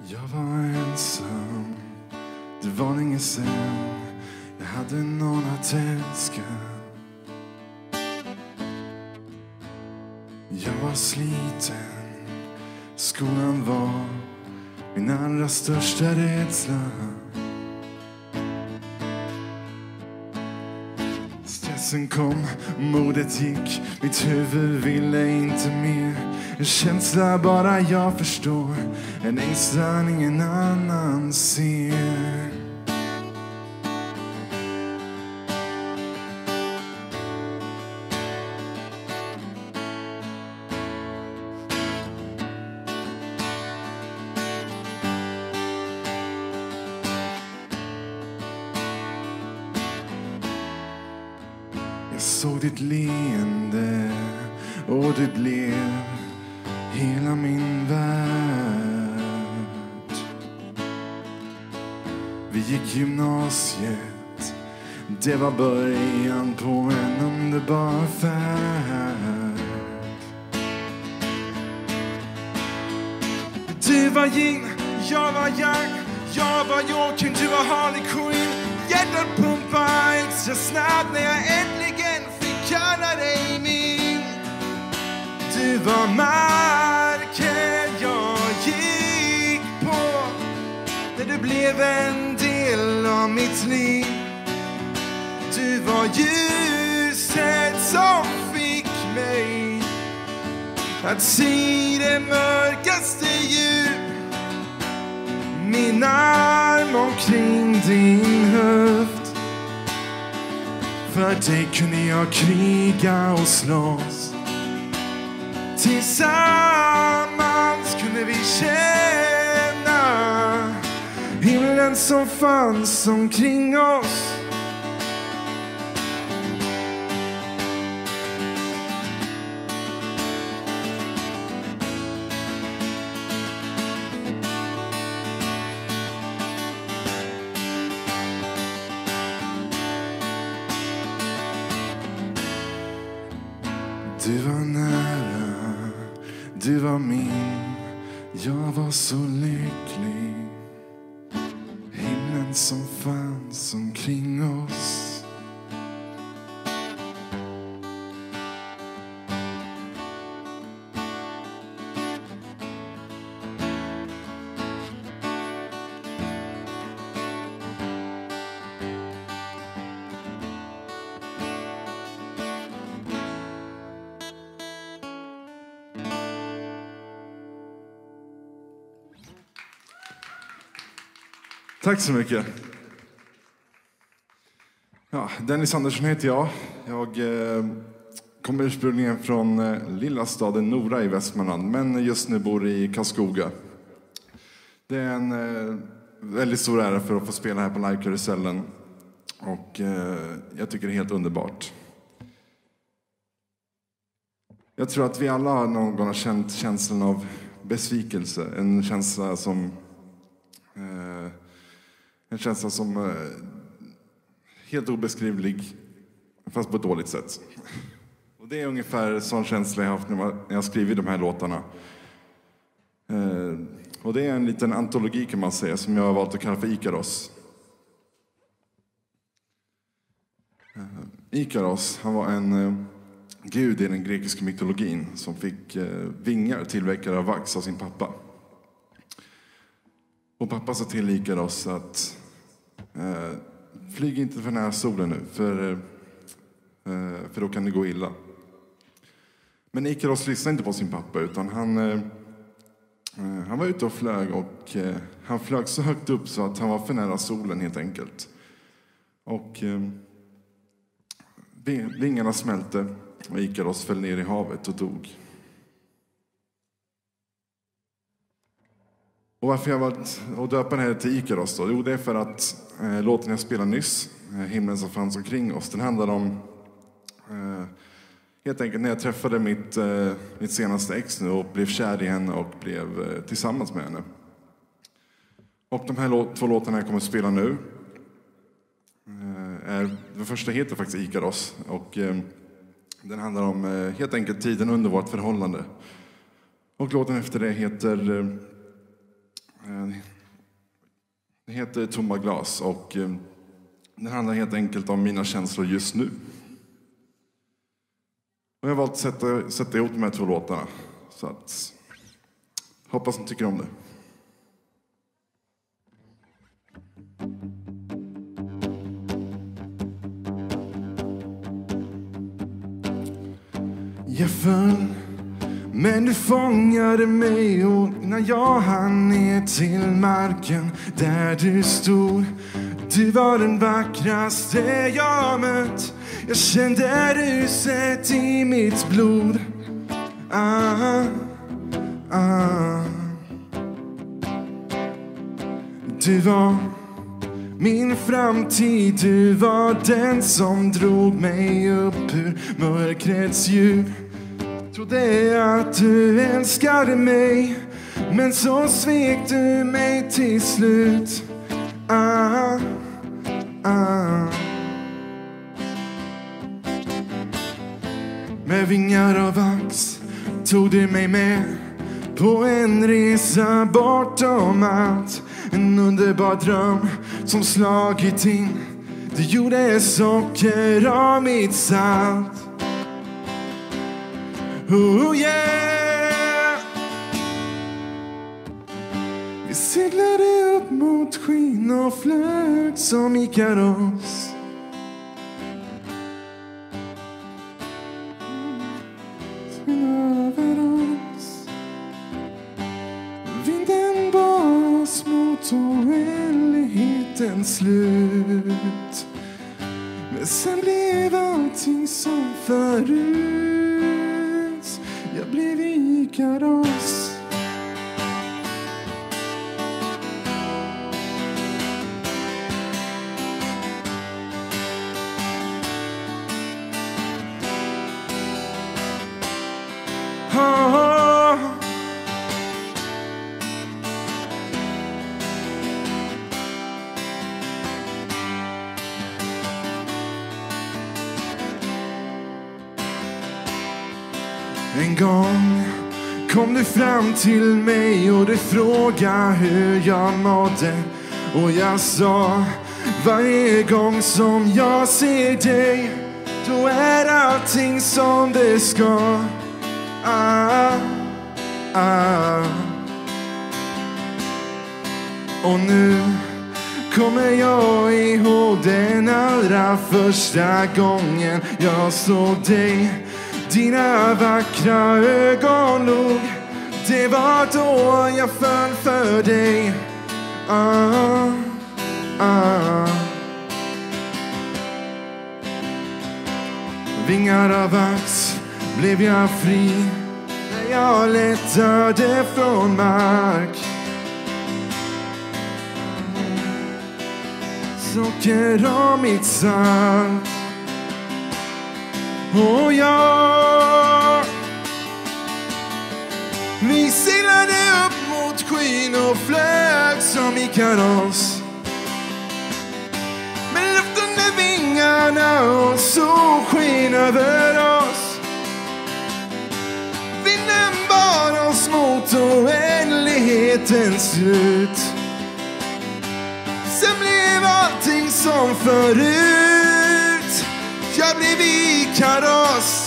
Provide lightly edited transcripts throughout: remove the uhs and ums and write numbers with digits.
Jag var ensam, det var länge sen. Jag hade någon att älska. Jag var sliten, skolan var min allra största rädsla. Stressen kom, modet gick, mitt huvud ville inte mer. En känsla bara jag förstår, en ängslan ingen annan ser. Jag såg ditt leende och du blev hela min värld. Vi gick gymnasiet, det var början på en underbar färd. Du var yin, jag var yang, jag var Joakim, du var Harley Quinn. Hjärtat pumpar extra snabbt när jag äntligen fick kalla dig min. Du var marken jag gick på när du blev en del av mitt liv. Du var ljuset som fick mig att se det mörkaste djup. Min arm omkring din höft. För dig kunde jag kriga och slåss. Tillsammans kunde vi känna himlen som fanns omkring oss. Du var nära, du var min, jag var så lycklig. Himlen som fanns omkring oss. Tack så mycket. Ja, Dennis Andersson heter jag. Jag kommer ursprungligen från lilla staden Nora i Västmanland, men just nu bor i Karlskoga. Det är en väldigt stor ära för att få spela här på Live-karusellen. Och jag tycker det är helt underbart. Jag tror att vi alla någon gång har känt känslan av besvikelse. En känsla som helt obeskrivlig, fast på ett dåligt sätt. Och det är ungefär sån känsla jag har haft när jag skrivit de här låtarna. Och det är en liten antologi kan man säga, som jag har valt att kalla för Ikaros. Ikaros, han var en gud i den grekiska mytologin som fick vingar tillverkade av vax av sin pappa. Och pappa sa till Ikaros att flyg inte för nära solen nu, för då kan det gå illa. Men Ikaros lyssnade inte på sin pappa, utan han var ute och flög, och han flög så högt upp så att han var för nära solen helt enkelt. Och vingarna smälte och Ikaros föll ner i havet och dog. Och varför jag valt att döpa den här till Ikaros då? Jo, det är för att låten jag spelade nyss, Himlen som fanns omkring oss, den handlar om helt enkelt när jag träffade mitt senaste ex nu och blev kär i henne och blev tillsammans med henne. Och de här två låtarna jag kommer att spela nu den första heter faktiskt Ikaros, och den handlar om helt enkelt tiden under vårt förhållande. Och låten efter det heter Det heter Tomma glas och det handlar helt enkelt om mina känslor just nu. Och jag har valt att sätta ihop de här 2 låtarna. Så att, hoppas ni tycker om det. Jag föll, men du fångade mig och när jag hann ner till marken där du stod. Du var den vackraste jag mött. Jag kände ruset i mitt blod. Du var min framtid. Du var den som drog mig upp ur mörkrets djup. Trodde att du älskade mig, men så svek du mig till slut. Med vingar av vax tog du mig med på en resa bortom allt. En underbar dröm som slagit in. Du gjorde socker av mitt salt. Oh yeah. Vi seglade upp mot skyn och flög som Ikaros. Över oss. Vinden bar oss mot oändlighetens slut. Men sen blev allting som förut. Jag blev Ikaros. En gång kom du fram till mig och du frågade hur jag mådde. Och jag sa, varje gång som jag ser dig, då är allting som det ska. Och nu kommer jag ihåg den allra första gången jag såg dig. Dina vackra ögon log. Det var då jag föll för dig. Vingar av vax blev jag fri när jag lättade från mark. Socker av mitt salt. Och vi seglade upp mot skyn och flög som Ikaros. Med luft under vingarna och solsken över oss. Vinden bar oss mot oändlighetens slut. Sen blev allting som förut. Jag blev Ikaros.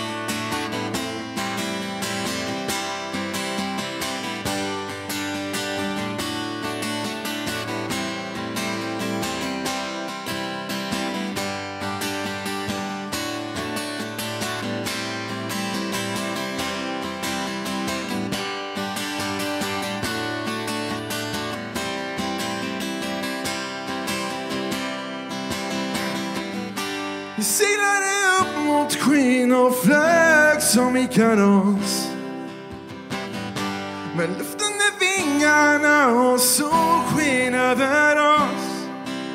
Vi seglade upp mot skyn och flög som Ikaros. Med luften i vingarna och solsken över oss.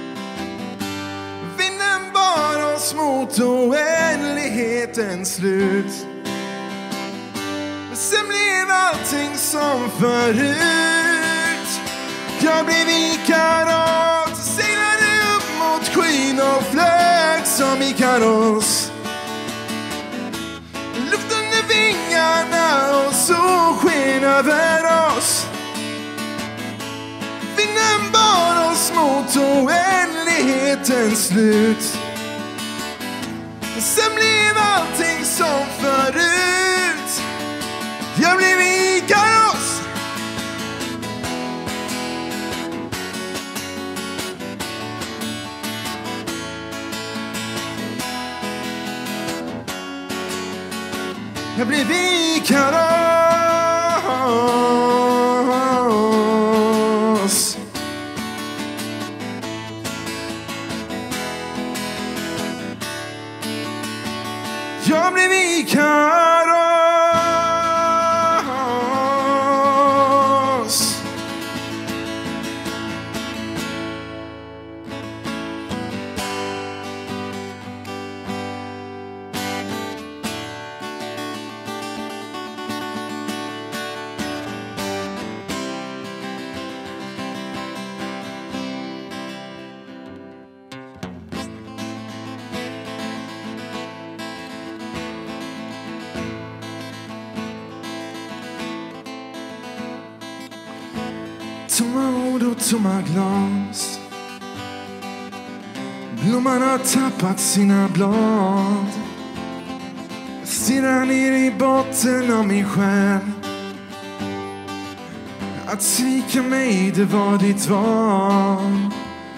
Vinden bar oss mot oändlighetens slut. Men sen blev allting som förut. Jag blev Ikaros. Seglade upp mot skyn och flög som Ikaros. Luften i vingarna och solsken över oss. oändlighetens slut. Sen blev allting som förut. Jag blev Ikaros. Jag blev Ikaros. Jag blev Ikaros. Tomma ord och tomma glas. Blomman har tappat sina blad. Jag stirrar ner i botten av min själ. Att svika mig, det var ditt val.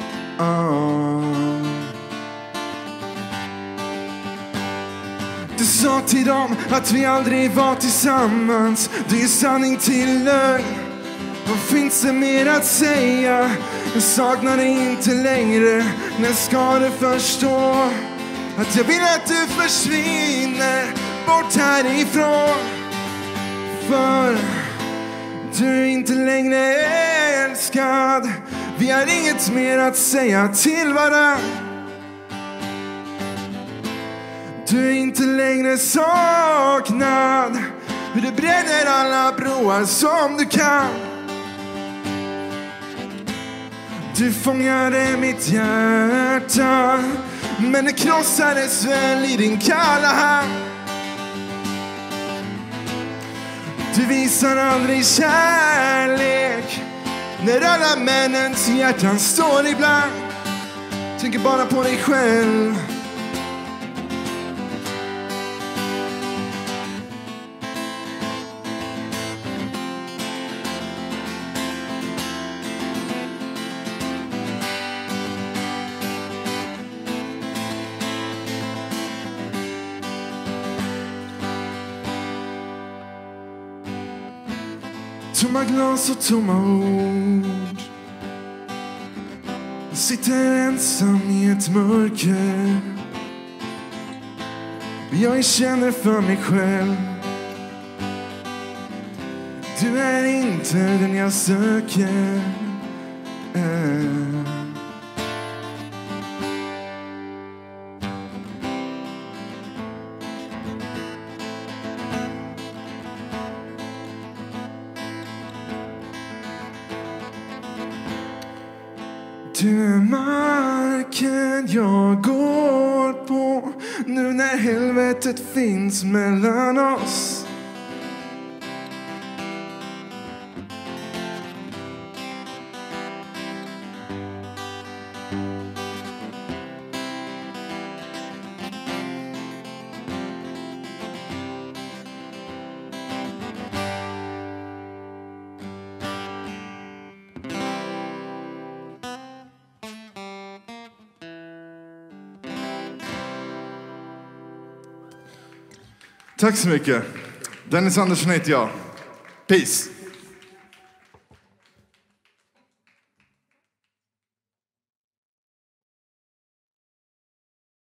Du sa till dem att vi aldrig var tillsammans. Det är sanning till lögn. Vad finns det mer att säga? Jag saknar dig inte längre. När ska du förstå att jag vill att du försvinner bort härifrån? För du är inte längre älskad. Vi har inget mer att säga till varann. Du är inte längre saknad. Hur du bränner alla broar som du kan. Du fångade mitt hjärta, men det krossades väl i din kalla hand. Du visar aldrig kärlek när alla männens hjärtan står ibland. Tänker bara på dig själv. Tomma glas och tomma ord. Jag sitter ensam i ett mörker. Jag känner för mig själv. Du är inte den jag söker. Du är marken jag går på nu när helvetet finns mellan oss. Tack så mycket. Dennis Andersson heter jag. Peace.